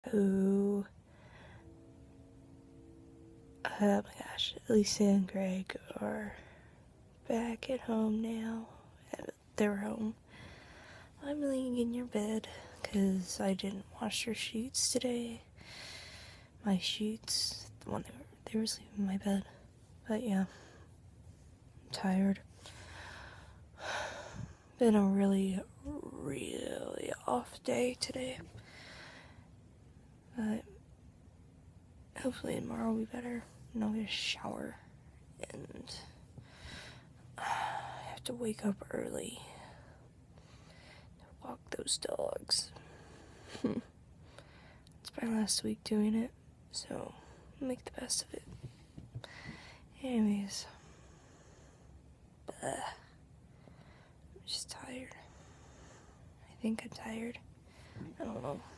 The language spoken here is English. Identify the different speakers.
Speaker 1: who, oh my gosh, Lisa and Greg are back at home now. They're home. I'm laying in your bed because I didn't wash your sheets today. My sheets, the one they were sleeping in my bed. But yeah, I'm tired. Been a really off day today. But hopefully tomorrow will be better. And I'll get a shower. And I have to wake up early to walk those dogs. It's my last week doing it, so I'll make the best of it. Anyways. I'm just tired. I think I'm tired. I don't know.